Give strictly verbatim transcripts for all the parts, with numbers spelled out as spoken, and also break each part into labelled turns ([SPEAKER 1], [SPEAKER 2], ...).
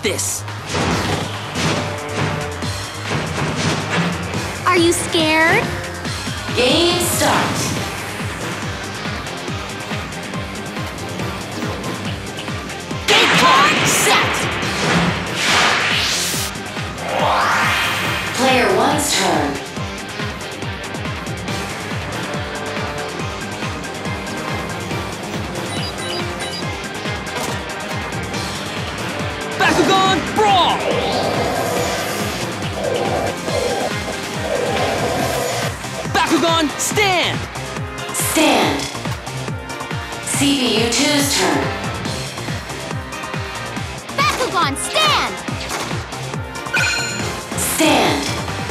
[SPEAKER 1] this!
[SPEAKER 2] Are you scared?
[SPEAKER 3] Game start!
[SPEAKER 1] Game card set!
[SPEAKER 3] Player one's turn.
[SPEAKER 1] Bakugan Brawl! Bakugan Stand!
[SPEAKER 3] Stand. C B U two's turn.
[SPEAKER 2] Bakugan, stand!
[SPEAKER 3] Stand.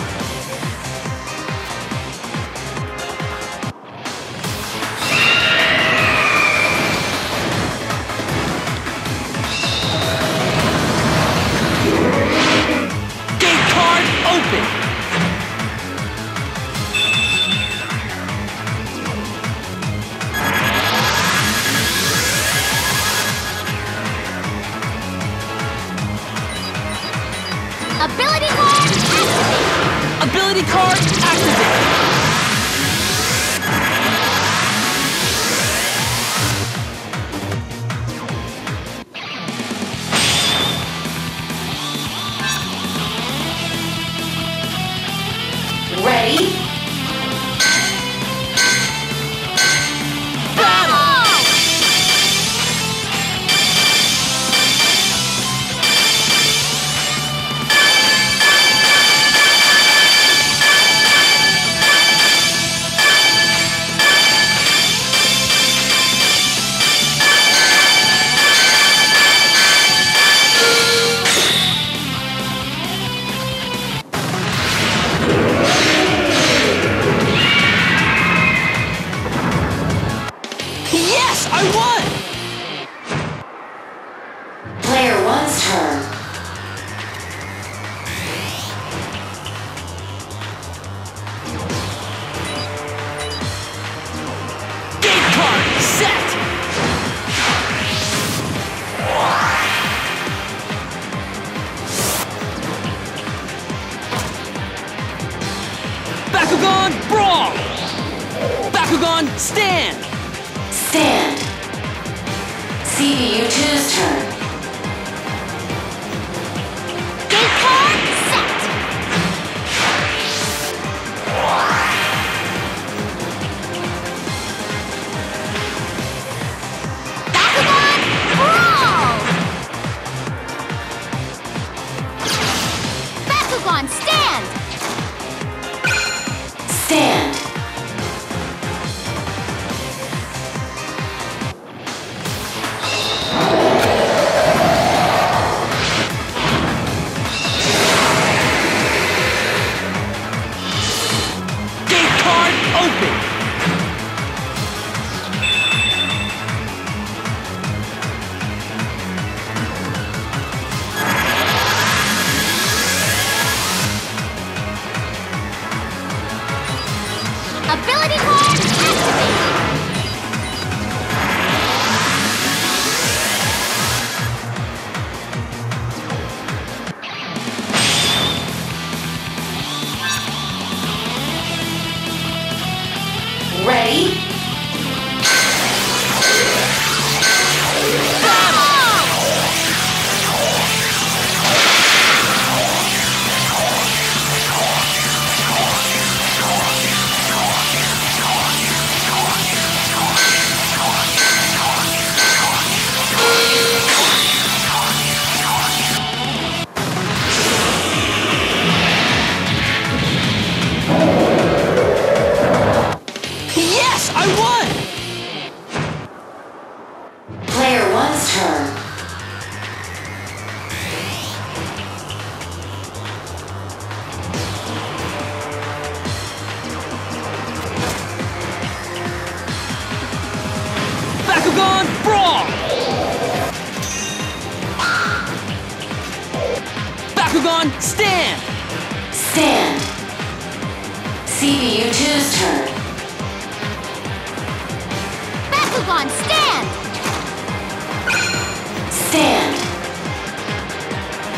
[SPEAKER 1] Gate card open!
[SPEAKER 2] Ability card, activate!
[SPEAKER 1] Ability card activate!
[SPEAKER 3] Ready?
[SPEAKER 1] Battle! Yes, I won!
[SPEAKER 3] Player one's turn.
[SPEAKER 1] Gate card set! Bakugan Brawl! Bakugan Stand!
[SPEAKER 3] Stand. C B U two's turn.
[SPEAKER 2] Gate card, set! Bakugan, brawl! Bakugan, stand!
[SPEAKER 3] Stand.
[SPEAKER 1] Gate card open!
[SPEAKER 2] Ability card, activate!
[SPEAKER 3] Ready?
[SPEAKER 1] Yes, I won!
[SPEAKER 3] Player one's turn.
[SPEAKER 1] Bakugan Brawl! Bakugan Stand!
[SPEAKER 3] Stand. C B U two's turn.
[SPEAKER 2] Bakugan, stand!
[SPEAKER 3] Stand.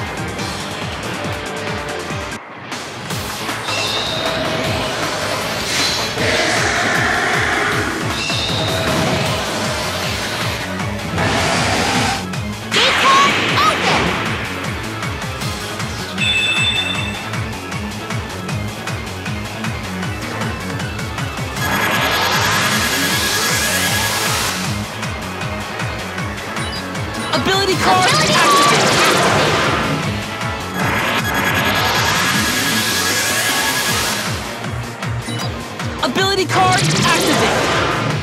[SPEAKER 1] Ability card, activate!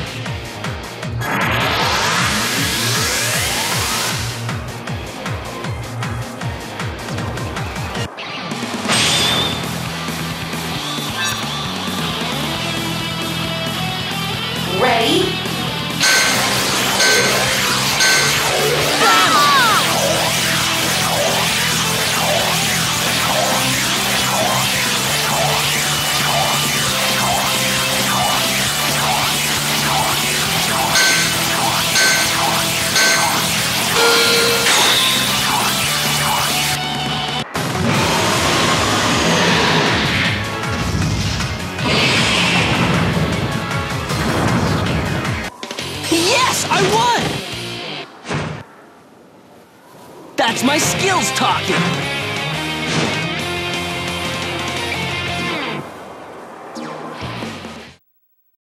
[SPEAKER 3] Ready?
[SPEAKER 1] Yes, I won! That's my skills talking!